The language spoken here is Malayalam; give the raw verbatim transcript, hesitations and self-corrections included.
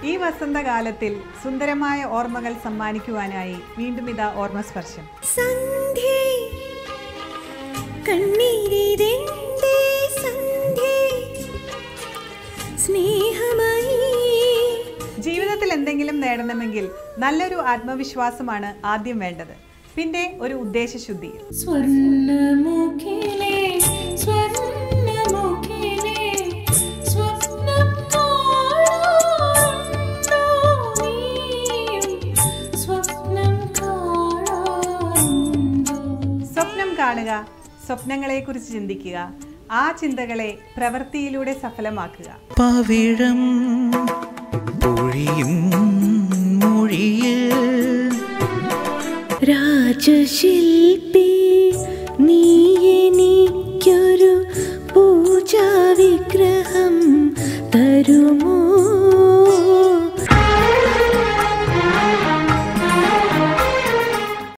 ഈ വസന്തകാലത്തിൽ സുന്ദരമായ ഓർമ്മകൾ സമ്മാനിക്കുവാനായി വീണ്ടും ഇതാ ഓർമ്മസ്പർശം. ജീവിതത്തിൽ എന്തെങ്കിലും നേടണമെങ്കിൽ നല്ലൊരു ആത്മവിശ്വാസമാണ് ആദ്യം വേണ്ടത്. പിന്നെ ഒരു ഉദ്ദേശശുദ്ധി. സ്വപ്നം കാണുക, സ്വപ്നങ്ങളെ കുറിച്ച് ചിന്തിക്കുക, ആ ചിന്തകളെ പ്രവൃത്തിയിലൂടെ സഫലമാക്കുക. പവിഴം പൊഴിയും മൊഴിയിൽ രാജശില്പി നീ